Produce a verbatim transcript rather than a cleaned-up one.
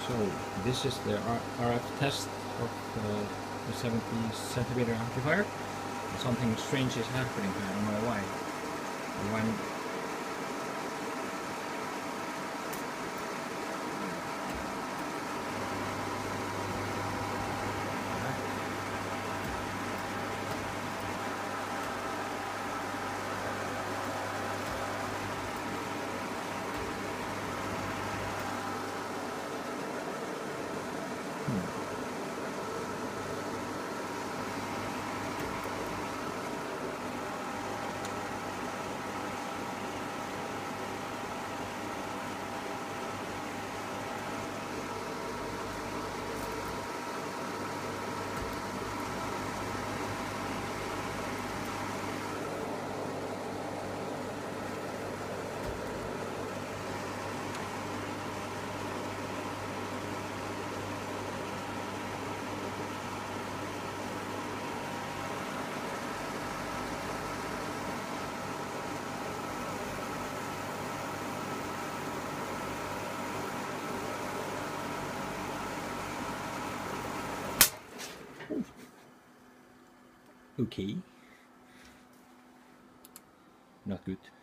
So this is the R F test of uh, the seventy centimeter amplifier. Something strange is happening here, I don't know why. When okay, not good.